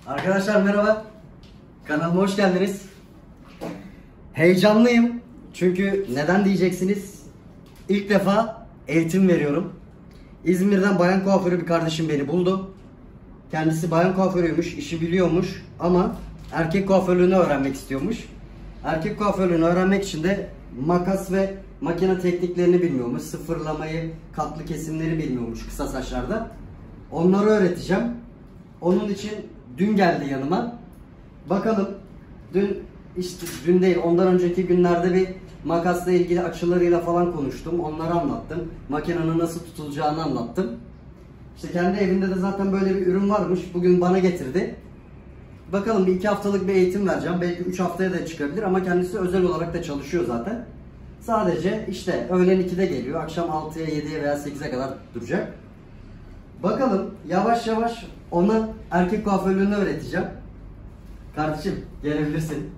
Arkadaşlar merhaba. Kanalıma hoş geldiniz. Heyecanlıyım. Çünkü neden diyeceksiniz? İlk defa eğitim veriyorum. İzmir'den bayan kuaförü bir kardeşim beni buldu. Kendisi bayan kuaförüymüş, işi biliyormuş ama erkek kuaförlüğünü öğrenmek istiyormuş. Erkek kuaförlüğünü öğrenmek için de makas ve makine tekniklerini bilmiyormuş. Sıfırlamayı, katlı kesimleri bilmiyormuş kısa saçlarda. Onları öğreteceğim. Onun için dün geldi yanıma. Bakalım dün değil ondan önceki günlerde bir makasla ilgili açılarıyla falan konuştum. Onları anlattım. Makinenin nasıl tutulacağını anlattım. İşte kendi evinde de zaten böyle bir ürün varmış. Bugün bana getirdi. Bakalım bir 2 haftalık bir eğitim vereceğim. Belki 3 haftaya da çıkabilir ama kendisi özel olarak da çalışıyor zaten. Sadece işte öğlen 2'de geliyor. Akşam 6'ya, 7'ye veya 8'e kadar duracak. Bakalım yavaş yavaş ona erkek kuaförlüğünü öğreteceğim. Kardeşim gelebilirsin.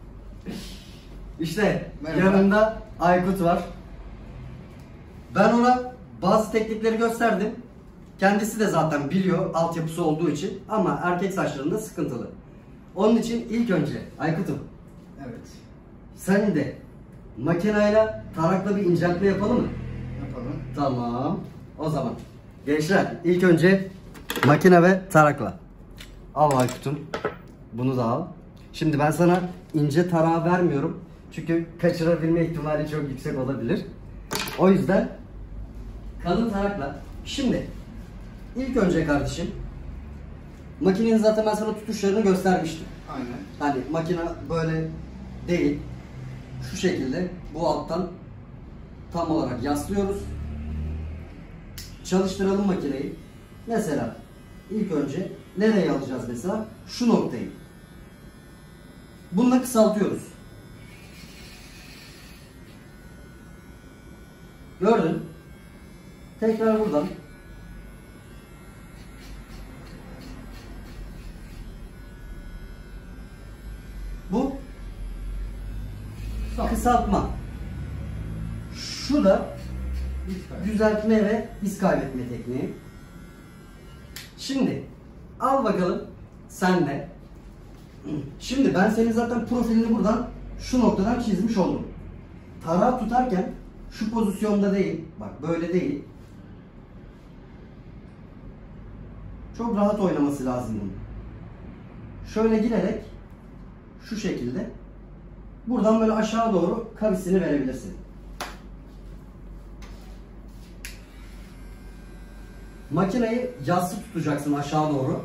İşte merhaba. Yanımda Aykut var. Ben ona bazı teknikleri gösterdim. Kendisi de zaten biliyor altyapısı olduğu için ama erkek saçlarında sıkıntılı. Onun için ilk önce Aykut'um. Evet. Sen de makineyle tarakla bir inceltme yapalım mı? Yapalım. Tamam. O zaman gençler ilk önce makine ve tarakla. Al Aykut'um. Bunu da al. Şimdi ben sana ince tarağı vermiyorum. Çünkü kaçırabilme ihtimali çok yüksek olabilir. O yüzden kalın tarakla. Şimdi ilk önce kardeşim makinenin zaten ben sana tutuşlarını göstermiştim. Aynen. Hani makine böyle değil. Şu şekilde bu alttan tam olarak yaslıyoruz. Çalıştıralım makineyi. Mesela ilk önce nereye alacağız mesela? Şu noktayı. Bununla kısaltıyoruz. Gördün. Tekrar buradan. Bu kısaltma. Şu da düzeltme ve iz kaybetme tekniği. Şimdi al bakalım sen de. Şimdi ben senin zaten profilini buradan şu noktadan çizmiş oldum. Tarağı tutarken şu pozisyonda değil. Bak böyle değil. Çok rahat oynaması lazım bunun. Şöyle girerek şu şekilde buradan böyle aşağı doğru kavisini verebilirsin. Makineyi yassı tutacaksın aşağı doğru.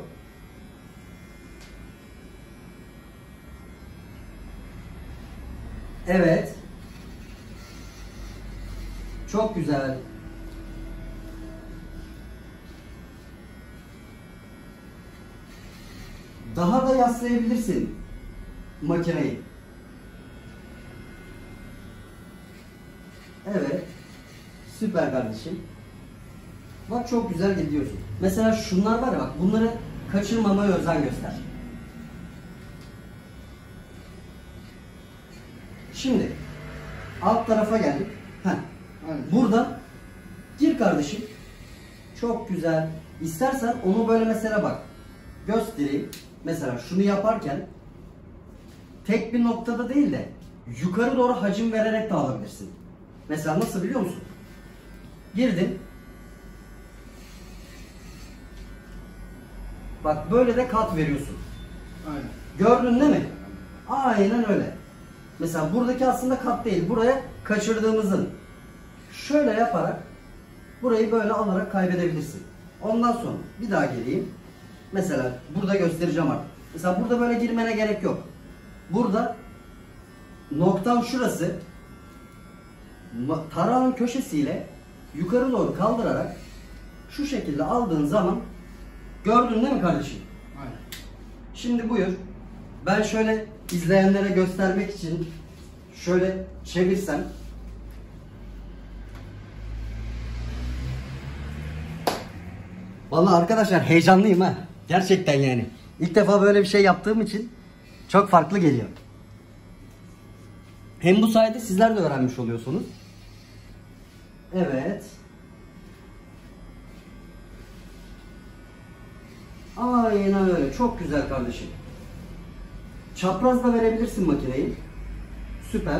Evet. Çok güzel. Daha da yaslayabilirsin makineyi. Evet. Süper kardeşim. Bak çok güzel gidiyorsun. Mesela şunlar var ya bak bunları kaçırmamaya özen göster. Şimdi alt tarafa geldik. Buradan gir kardeşim. Çok güzel. İstersen onu böyle mesela bak göstereyim. Mesela şunu yaparken tek bir noktada değil de yukarı doğru hacim vererek de alabilirsin. Mesela nasıl biliyor musun? Girdin. Bak böyle de kat veriyorsun. Aynen. Gördün değil mi? Aynen öyle. Mesela buradaki aslında kat değil. Buraya kaçırdığımızın. Şöyle yaparak burayı böyle alarak kaybedebilirsin. Ondan sonra bir daha geleyim. Mesela burada göstereceğim artık. Mesela burada böyle girmene gerek yok. Burada noktan şurası. Tarağın köşesiyle yukarı doğru kaldırarak şu şekilde aldığın zaman gördün değil mi kardeşim? Aynen. Şimdi buyur. Ben şöyle izleyenlere göstermek için şöyle çevirsem. Vallahi arkadaşlar heyecanlıyım ha. Gerçekten yani. İlk defa böyle bir şey yaptığım için çok farklı geliyor. Hem bu sayede sizler de öğrenmiş oluyorsunuz. Evet. Aynen öyle. Çok güzel kardeşim. Çapraz da verebilirsin makineyi. Süper.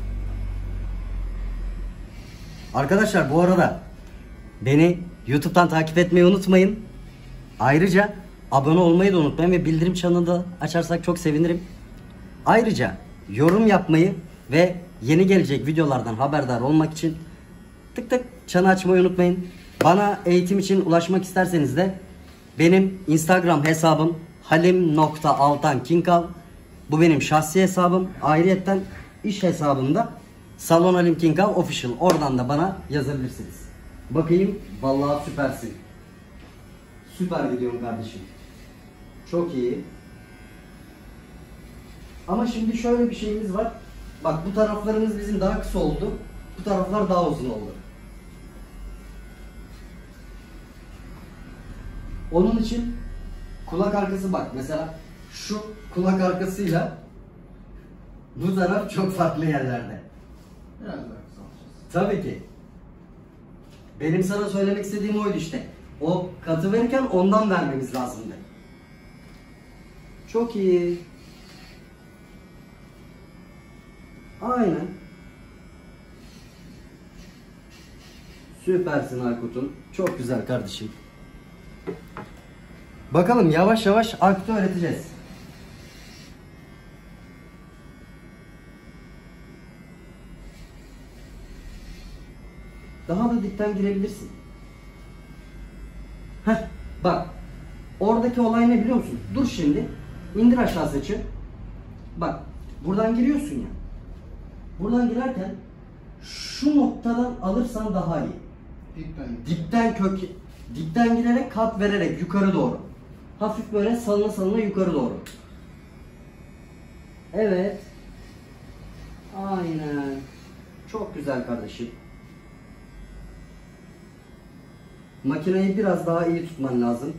Arkadaşlar bu arada beni YouTube'dan takip etmeyi unutmayın. Ayrıca abone olmayı da unutmayın ve bildirim çanını da açarsak çok sevinirim. Ayrıca yorum yapmayı ve yeni gelecek videolardan haberdar olmak için tık tık çanı açmayı unutmayın. Bana eğitim için ulaşmak isterseniz de benim Instagram hesabım halim.altankinkav. Bu benim şahsi hesabım. Ayrıyeten iş hesabımda Salon Halim Kinkav Official. Oradan da bana yazabilirsiniz. Bakayım. Vallahi süpersin. Süper gidiyorum kardeşim. Çok iyi. Ama şimdi şöyle bir şeyimiz var. Bak bu taraflarımız bizim daha kısa oldu. Bu taraflar daha uzun oldu. Onun için kulak arkası bak. Mesela şu kulak arkasıyla bu taraf çok farklı yerlerde. Biraz daha kısaltacağız. Tabii ki. Benim sana söylemek istediğim oydu işte. O katı verirken ondan vermemiz lazımdı. Çok iyi. Aynen. Süpersin Aykut'um. Çok güzel kardeşim. Bakalım yavaş yavaş Aykut'u öğreteceğiz. Daha da dipten girebilirsin. Heh, bak. Oradaki olay ne biliyor musun? Dur şimdi. İndir aşağı saçı. Bak. Buradan giriyorsun ya. Buradan girerken şu noktadan alırsan daha iyi. Dipten girerek kat vererek yukarı doğru. Hafif böyle salına salına yukarı doğru. Evet. Aynen. Çok güzel kardeşim. Makineyi biraz daha iyi tutman lazım.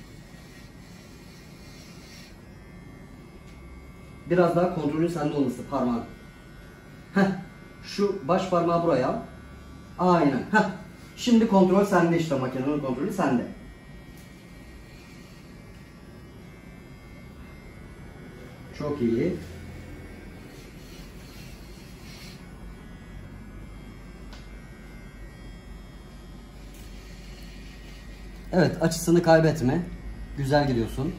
Biraz daha kontrolün sende olması parmağın. Heh. Şu baş parmağı buraya al. Aynen. Heh. Şimdi kontrol sende işte, makinenin kontrolü sende. Çok iyi. Evet, açısını kaybetme. Güzel gidiyorsun.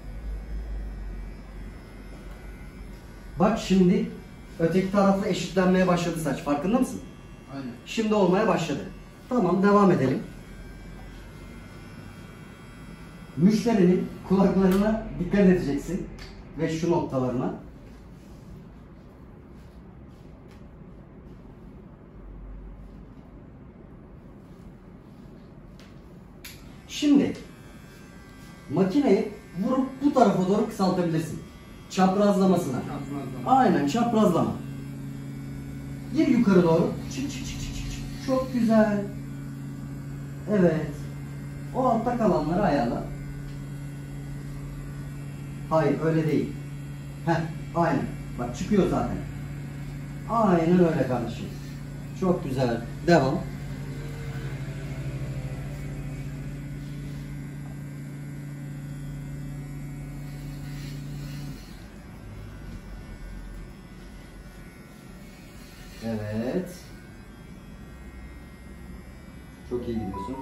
Bak şimdi öteki tarafla eşitlenmeye başladı saç. Farkında mısın? Aynen. Şimdi olmaya başladı. Tamam, devam edelim. Müşterinin kulaklarına dikkat edeceksin. Ve şu noktalarına. Şimdi makineyi vurup bu tarafa doğru kısaltabilirsin. Çaprazlamasına. Aynen, çaprazlama. Gir yukarı doğru. Çık çık çık çık çık. Çok güzel. Evet. O altta kalanları ayarla. Hayır, öyle değil. Heh, aynen. Bak çıkıyor zaten. Aynen öyle kardeşim. Çok güzel. Devam. Evet. Çok iyi gidiyorsun.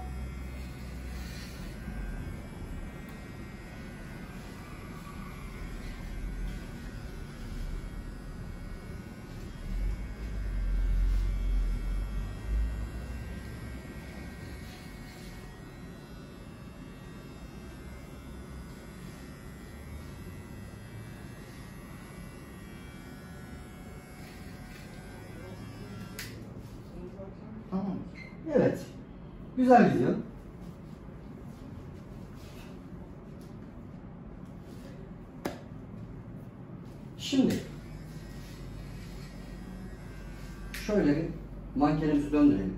Tamam. Evet. Güzel gidiyor. Şimdi şöyle bir mankenimizi döndürelim.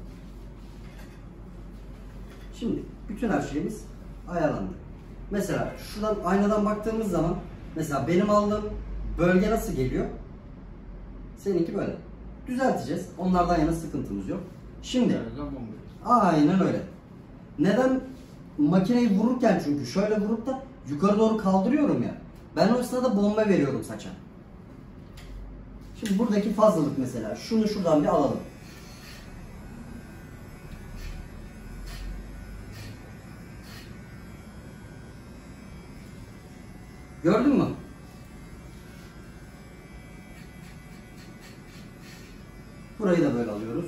Şimdi bütün her şeyimiz ayarlandı. Mesela şuradan aynadan baktığımız zaman mesela benim aldığım bölge nasıl geliyor? Seninki böyle. Düzelteceğiz. Onlardan yana sıkıntımız yok. Şimdi aynen öyle. Neden makineyi vururken çünkü şöyle vurup da yukarı doğru kaldırıyorum ya. Ben o sırada bomba veriyorum saça. Şimdi buradaki fazlalık mesela. Şunu şuradan bir alalım. Gördün mü? Burayı da böyle alıyoruz.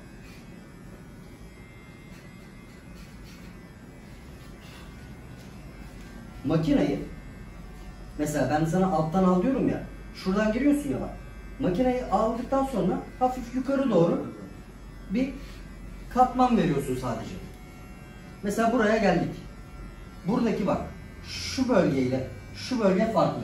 Makineyi mesela ben sana alttan al diyorum ya. Şuradan giriyorsun ya bak. Makineyi aldıktan sonra hafif yukarı doğru bir katman veriyorsun sadece. Mesela buraya geldik. Buradaki bak şu bölgeyle şu bölge farklı.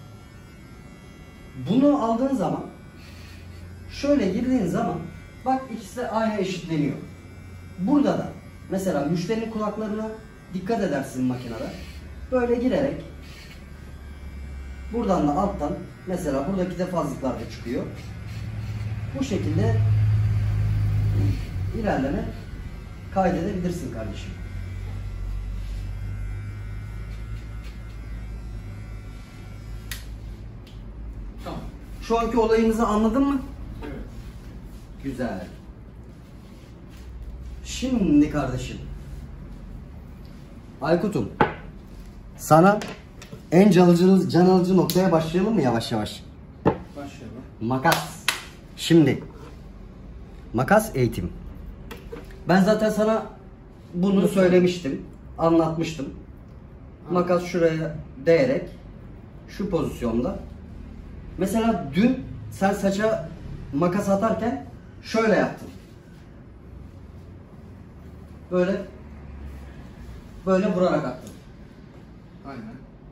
Bunu aldığın zaman şöyle girdiğin zaman bak ikisi de aynı eşitleniyor. Burada da mesela müşterinin kulaklarına dikkat edersin makinede. Böyle girerek buradan da alttan mesela buradaki de fazlalıklar da çıkıyor. Bu şekilde ilerleme kaydedebilirsin kardeşim. Tamam. Şu anki olayımızı anladın mı? Evet. Güzel. Şimdi kardeşim Aykut'um sana en can alıcı noktaya başlayalım mı yavaş yavaş? Başlayalım. Makas. Şimdi makas eğitim. Ben zaten sana bunu söylemiştim, anlatmıştım. Makas şuraya değerek şu pozisyonda. Mesela dün sen saça makas atarken şöyle yaptın. Böyle vurarak attın. Aynen.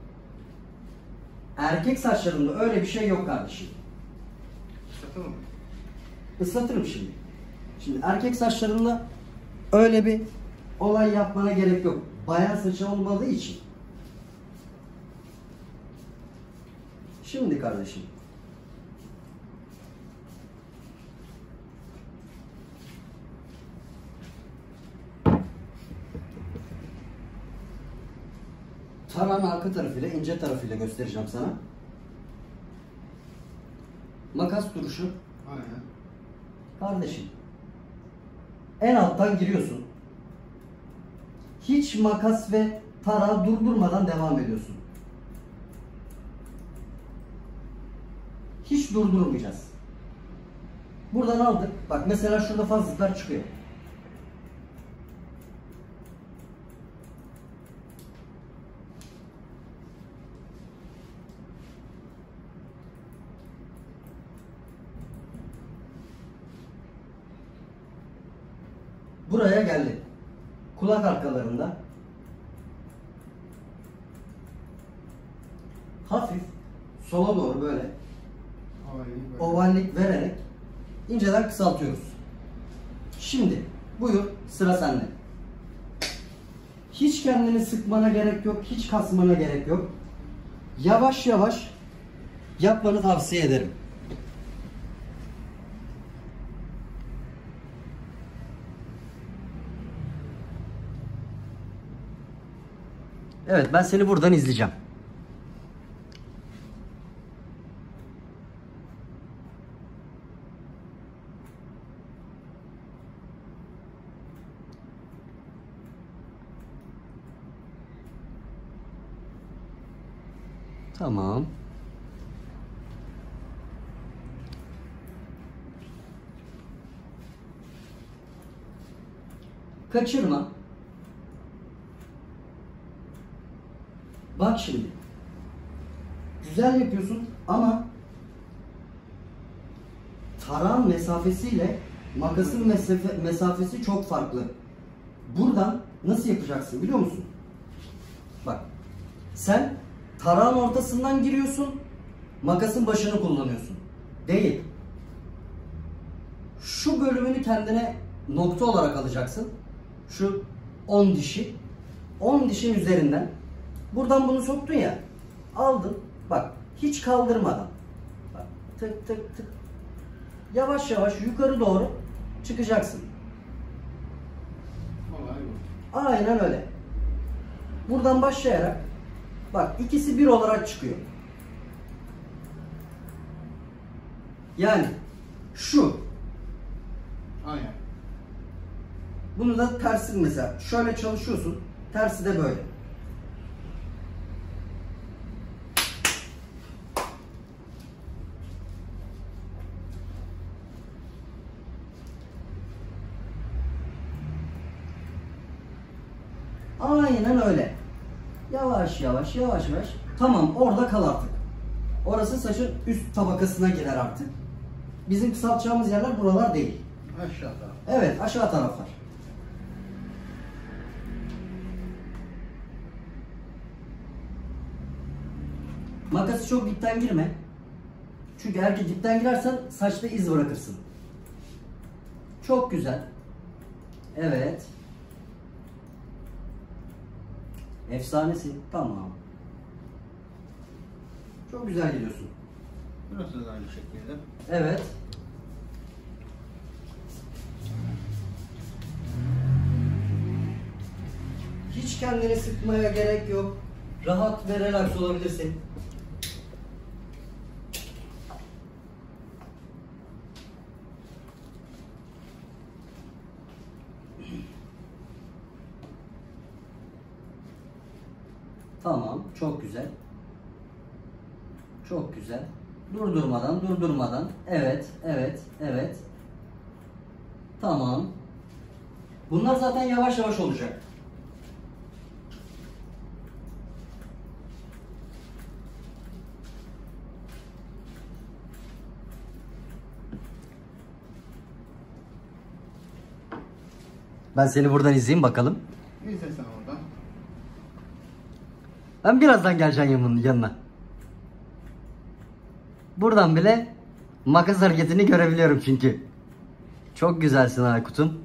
Erkek saçlarında öyle bir şey yok kardeşim. Satalım mı? Islatırım şimdi. Şimdi erkek saçlarında öyle bir olay yapmana gerek yok. Bayan saçı olmadığı için. Şimdi kardeşim. Tarağın arka tarafıyla ince tarafıyla göstereceğim sana. Makas duruşu. Aynen. Kardeşim. En alttan giriyorsun. Hiç makas ve tarağı durdurmadan devam ediyorsun. Hiç durdurmayacağız. Buradan aldık. Bak mesela şurada fazlalıklar çıkıyor. Buraya geldi. Kulak arkalarında hafif sola doğru böyle ovallik vererek inceden kısaltıyoruz. Şimdi buyur sıra sende. Hiç kendini sıkmana gerek yok, hiç kasmana gerek yok. Yavaş yavaş yapmanı tavsiye ederim. Evet, ben seni buradan izleyeceğim. Tamam. Kaçırma. Bak şimdi. Güzel yapıyorsun ama tarağın mesafesiyle makasın mesafesi çok farklı. Buradan nasıl yapacaksın biliyor musun? Bak. Sen tarağın ortasından giriyorsun. Makasın başını kullanıyorsun. Değil. Şu bölümünü kendine nokta olarak alacaksın. Şu 10 dişi. 10 dişin üzerinden buradan bunu soktun ya. Aldın. Bak hiç kaldırmadan. Bak, tık tık tık. Yavaş yavaş yukarı doğru çıkacaksın. Olay bu. Aynen öyle. Buradan başlayarak bak ikisi bir olarak çıkıyor. Yani şu. Aynen. Bunu da tersi mesela şöyle çalışıyorsun. Tersi de böyle. Aynen öyle. Yavaş yavaş yavaş yavaş. Tamam, orada kal artık. Orası saçın üst tabakasına girer artık. Bizim kısaltacağımız yerler buralar değil. Aşağıda. Evet, aşağı taraflar. Makası çok dipten girme. Çünkü eğer ki dipten girersen saçta iz bırakırsın. Çok güzel. Evet. Efsanesi. Tamam. Çok güzel gidiyorsun. Burası da aynı şekilde. Evet. Hiç kendini sıkmaya gerek yok. Rahat ve relax olabilirsin. Tamam, çok güzel. Çok güzel. Durdurmadan, durdurmadan. Evet, evet, evet. Tamam. Bunlar zaten yavaş yavaş olacak. Ben seni buradan izleyeyim bakalım. İzle sen oradan. Ben birazdan geleceğim yanına. Buradan bile makas hareketini görebiliyorum çünkü. Çok güzelsin Aykut'um.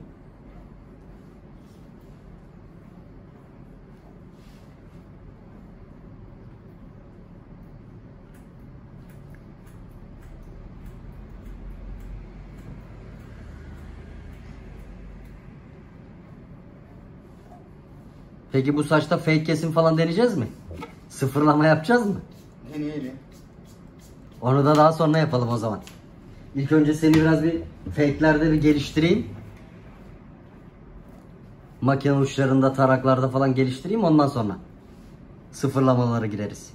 Peki bu saçta fake kesim falan deneyeceğiz mi? Sıfırlama yapacağız mı? Deneyelim. Onu da daha sonra yapalım o zaman. İlk önce seni biraz bir fake'lerde bir geliştireyim. Makine uçlarında, taraklarda falan geliştireyim, ondan sonra sıfırlamalara gireriz.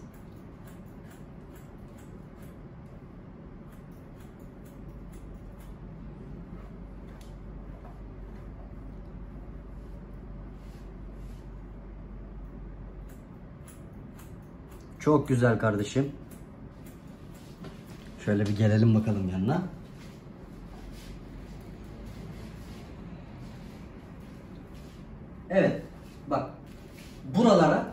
Çok güzel kardeşim. Şöyle bir gelelim bakalım yanına. Evet. Bak. Buralara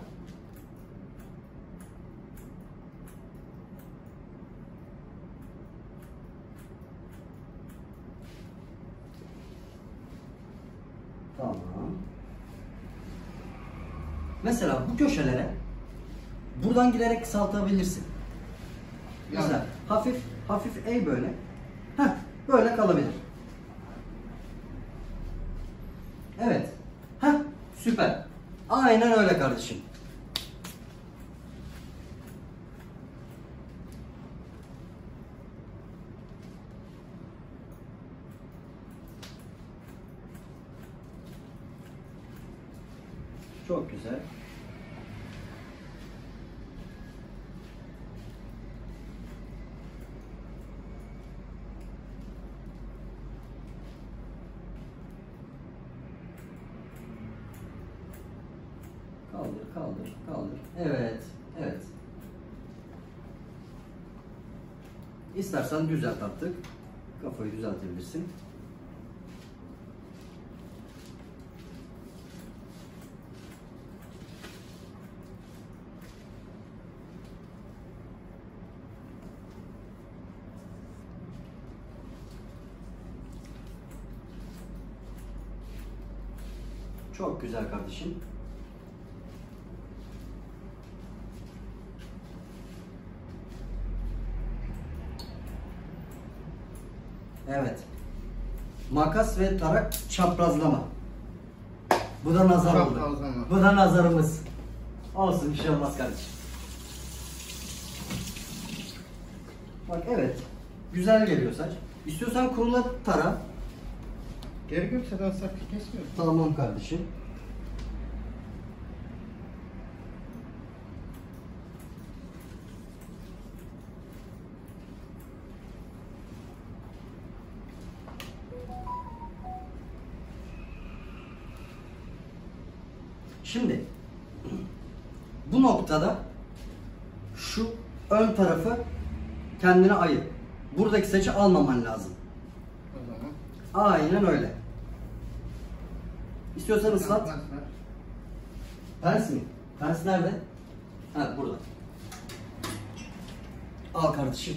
tamam. Mesela bu köşelere buradan giderek kısaltabilirsin. Yani. Güzel. Hafif hafif eğ böyle. Heh, böyle kalabilir. Evet. Heh, süper. Aynen öyle kardeşim. Çok güzel. Kaldır, kaldır, kaldır. Evet, evet. İstersen düzelt artık. Kafayı düzeltebilirsin. Çok güzel kardeşim. Evet. Makas ve tarak çaprazlama. Bu da nazar oldu. Çaprazlama. Bu da nazarımız. Olsun, bir şey olmaz kardeşim. Bak evet. Güzel geliyor saç. İstiyorsan kurula tara. Gerek yoksa daha saklı kesmiyorum. Tamam kardeşim. Şimdi bu noktada şu ön tarafı kendine ayır. Buradaki saçı almaman lazım. O zaman. Aynen öyle. İstiyorsan ıslat. Ver. Pens mi? Pens nerede? Ha, burada. Al kardeşim.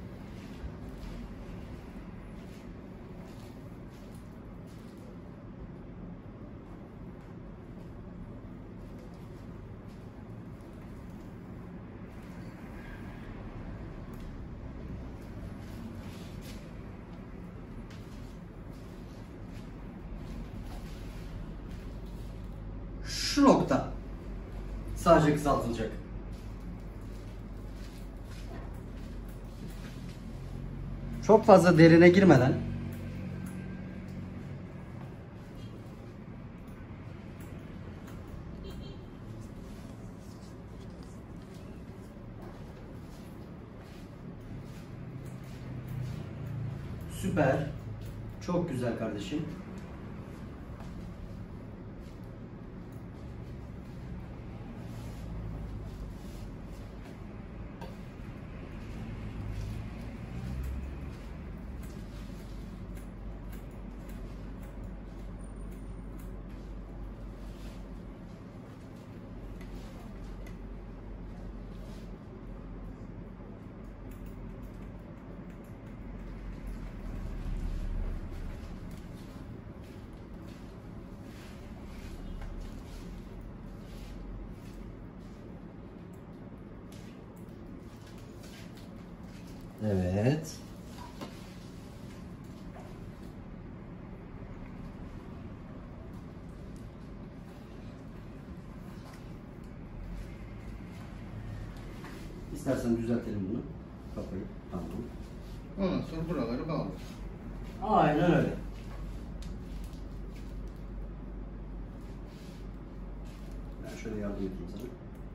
Şu nokta sadece kısaltılacak. Çok fazla derine girmeden süper. Çok güzel kardeşim. Evet. İstersen düzeltelim bunu. Kafayı. Tamam. Ondan sonra buraları bağlıyoruz. Aynen öyle. Ben şöyle yardım edeyim sana.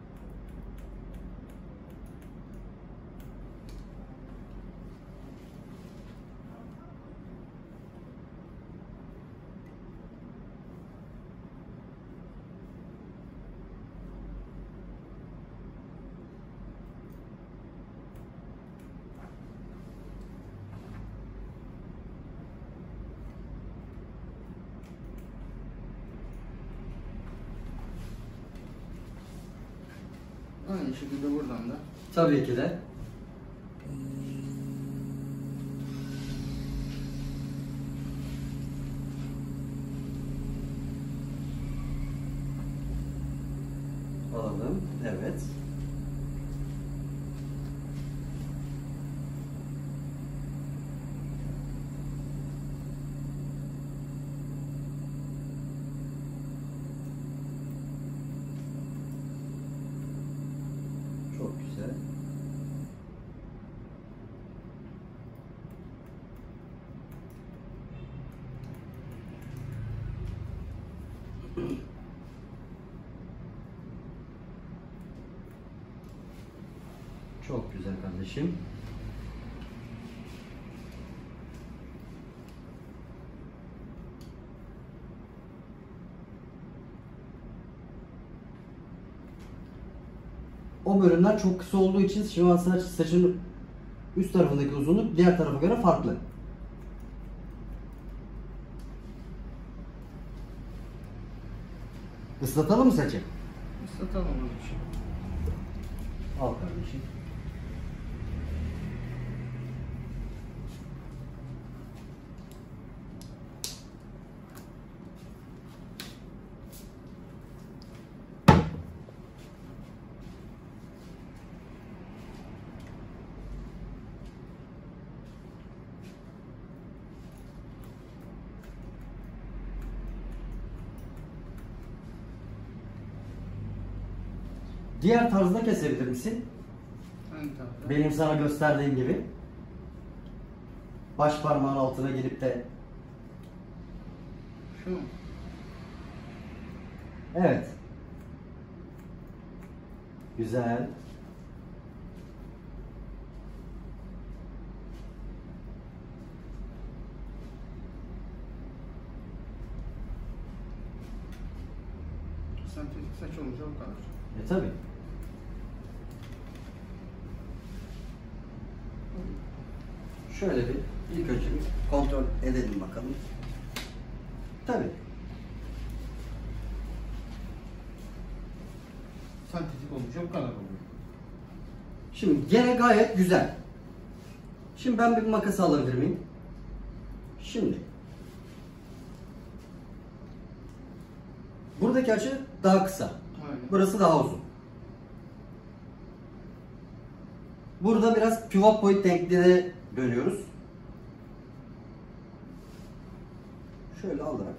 Aynı şekilde buradan da. Tabii ki de. Alalım. Evet. Çok güzel. Çok güzel kardeşim. O bölümler çok kısa olduğu için şimdi saçın üst tarafındaki uzunluk diğer tarafa göre farklı. Islatalım mı saçı? Islatalım bir şey. Al kardeşim. Diğer tarzda kesebilir misin? Hangi tarafta? Benim sana gösterdiğim gibi. Baş parmağın altına gelip de. Şu mu? Evet. Güzel. Sentetik saç olunca o kadar. Tabii. Şöyle bir ilk önce bir kontrol edelim bakalım. Tabii. Sentetik olunca o kadar oluyor. Şimdi gene gayet güzel. Şimdi ben bir makas alabilir miyim? Şimdi. Buradaki açı daha kısa. Aynen. Burası daha uzun. Burada biraz pivot point denkliğine dönüyoruz. Şöyle alarak.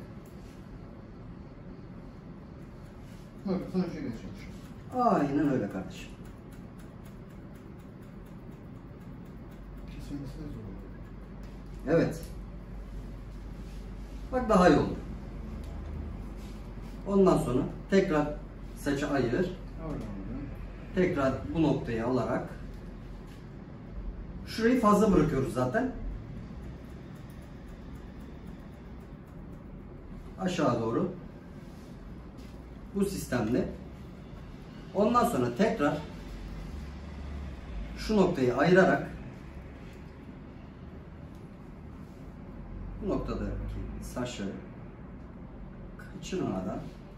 Bak sana şöyle çalışıyor. Aynen öyle kardeşim. Kesinlikle zor oluyor. Evet. Bak daha iyi oldu. Ondan sonra tekrar saçı ayır. Oradan oradan. Tekrar bu noktayı alarak şurayı fazla bırakıyoruz zaten. Aşağı doğru. Bu sistemle. Ondan sonra tekrar şu noktayı ayırarak bu noktadaki saçları kaçırmadan.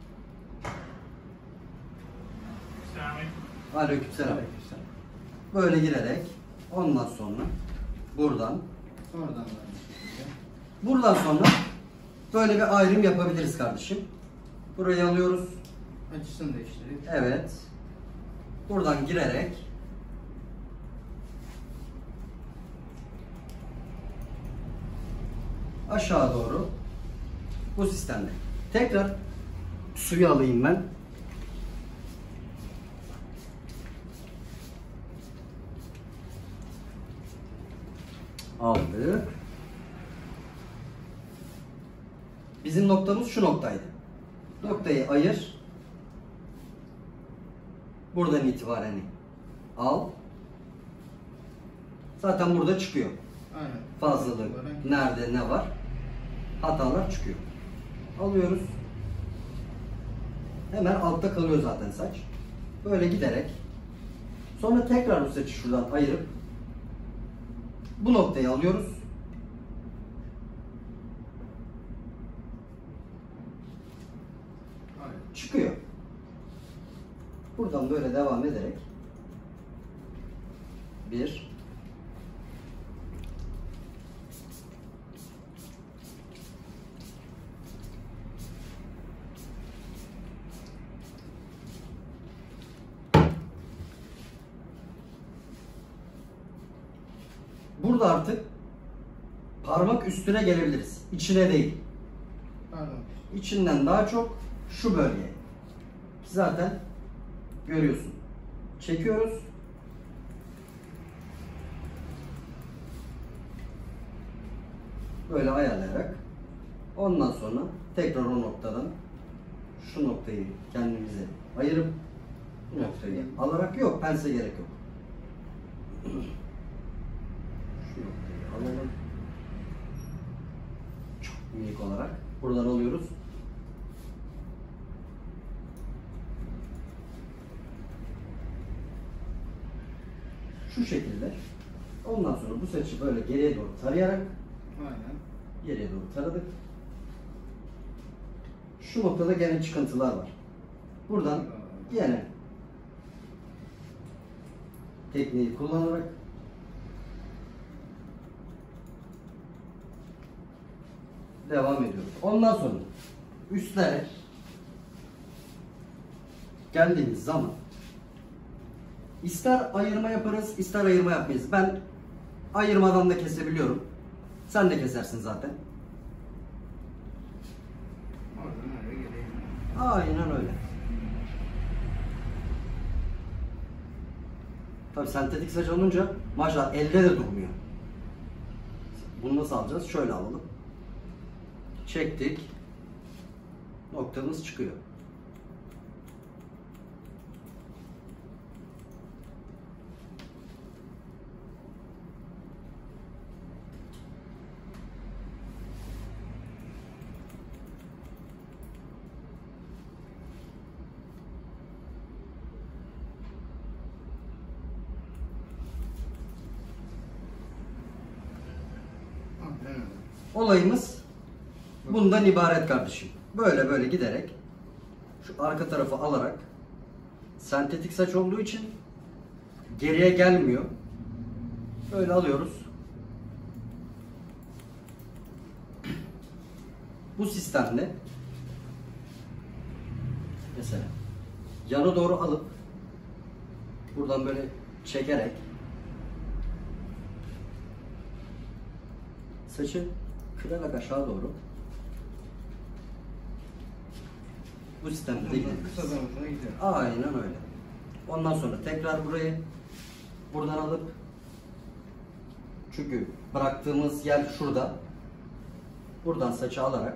Aleykümselam. Böyle girerek ondan sonra buradan Oradan da aynı şekilde. buradan sonra böyle bir ayrım yapabiliriz kardeşim. Burayı alıyoruz. Açısını değiştirip. Evet. Buradan girerek aşağı doğru bu sistemde. Tekrar suyu alayım ben. Aldık. Bizim noktamız şu noktaydı. Noktayı ayır. Buradan itibaren al. Zaten burada çıkıyor. Aynen. Fazlalık nerede ne var? Hatalar çıkıyor. Alıyoruz. Hemen altta kalıyor zaten saç. Böyle giderek sonra tekrar bu saçı şuradan ayırıp bu noktayı alıyoruz. Aynen. Çıkıyor. Buradan böyle devam ederek bir burada artık parmak üstüne gelebiliriz. İçine değil. Pardon. İçinden daha çok şu bölgeye. Zaten görüyorsun. Çekiyoruz. Böyle ayarlayarak ondan sonra tekrar o noktadan şu noktayı kendimize ayırıp bu noktayı alarak yok. Pense gerek yok. Şu noktayı alalım. Çok minik olarak buradan alıyoruz. Şu şekilde. Ondan sonra bu saçı böyle geriye doğru tarayarak Aynen. geriye doğru taradık. Şu noktada gene çıkıntılar var. Buradan yine tekniği kullanarak devam ediyoruz. Ondan sonra üstlere geldiğimiz zaman ister ayırma yaparız, ister ayırma yapmayız. Ben ayırmadan da kesebiliyorum. Sen de kesersin zaten. Oradan oraya geleyim. Aynen öyle. Tabii sentetik saç olunca maşallah elde de durmuyor. Bunu nasıl alacağız? Şöyle alalım. Çektik. Noktamız çıkıyor. Aynen öyle. Olayımız bundan ibaret kardeşim. Böyle böyle giderek şu arka tarafı alarak, sentetik saç olduğu için geriye gelmiyor. Böyle alıyoruz. Bu sistemde mesela yana doğru alıp buradan böyle çekerek saçı kırarak aşağı doğru bu sistemde de gidebiliriz. Kısa zamanda gidiyor. Aynen öyle. Ondan sonra tekrar burayı buradan alıp, çünkü bıraktığımız yer şurada, buradan saçı alarak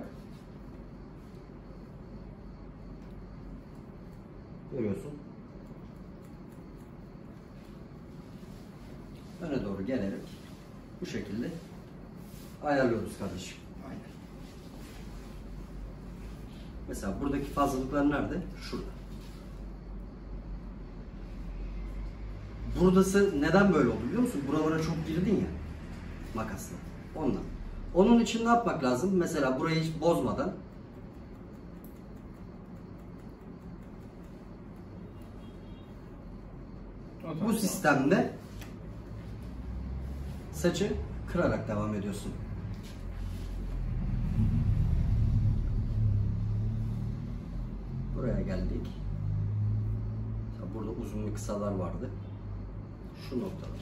görüyorsun, öne doğru gelerek bu şekilde ayarlıyoruz kardeşim. Aynen. Mesela buradaki fazlalıklar nerede? Şurada. Buradası neden böyle oldu biliyor musun? Buralara çok girdin ya makasla. Ondan. Onun için ne yapmak lazım? Mesela burayı hiç bozmadan bu sistemde saçı kırarak devam ediyorsun. Buraya geldik. Burada uzun ve kısalar vardı. Şu noktalar.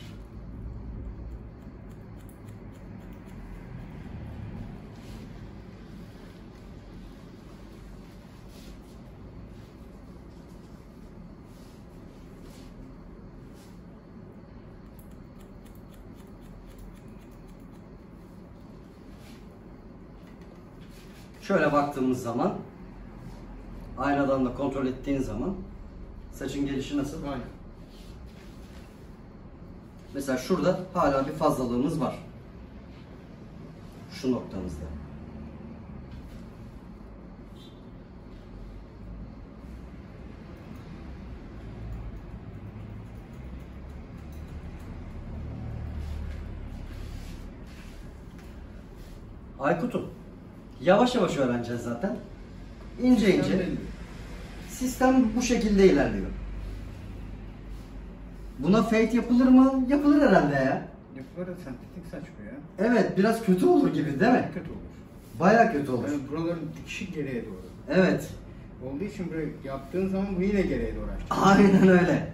Şöyle baktığımız zaman, aynadan da kontrol ettiğin zaman saçın gelişi nasıl? Aynen. Mesela şurada hala bir fazlalığımız var. Şu noktamızda. Aykut'um, yavaş yavaş öğreneceğiz zaten. İnce ince. Sistem bu şekilde ilerliyor. Buna fade yapılır mı? Yapılır herhalde ya. Yapıları sentetik saç bu ya. Evet, biraz kötü olur gibi değil mi? Kötü olur. Bayağı kötü olur. Yani buraların dikişi geriye doğru. Evet. Olduğu için böyle yaptığın zaman bu yine geriye doğru açacak. Aynen öyle.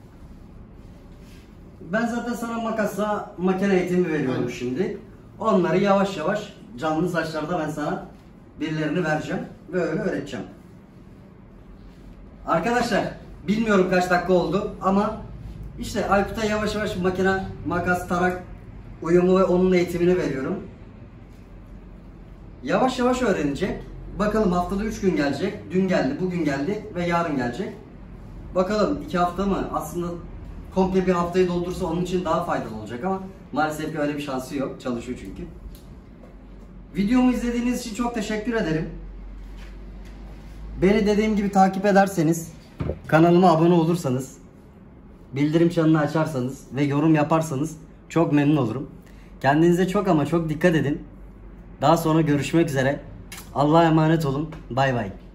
Ben zaten sana makasla makine eğitimi veriyorum Aynen. şimdi. Onları yavaş yavaş canlı saçlarda ben sana birilerini vereceğim ve öyle öğreteceğim. Arkadaşlar, bilmiyorum kaç dakika oldu ama işte Aykut'a yavaş yavaş makine, makas, tarak uyumu ve onun eğitimini veriyorum. Yavaş yavaş öğrenecek. Bakalım haftada 3 gün gelecek. Dün geldi, bugün geldi ve yarın gelecek. Bakalım 2 hafta mı? Aslında komple bir haftayı doldursa onun için daha faydalı olacak ama maalesef ki öyle bir şansı yok. Çalışıyor çünkü. Videomu izlediğiniz için çok teşekkür ederim. Beni dediğim gibi takip ederseniz, kanalıma abone olursanız, bildirim çanını açarsanız ve yorum yaparsanız çok memnun olurum. Kendinize çok ama çok dikkat edin. Daha sonra görüşmek üzere. Allah'a emanet olun. Bay bay.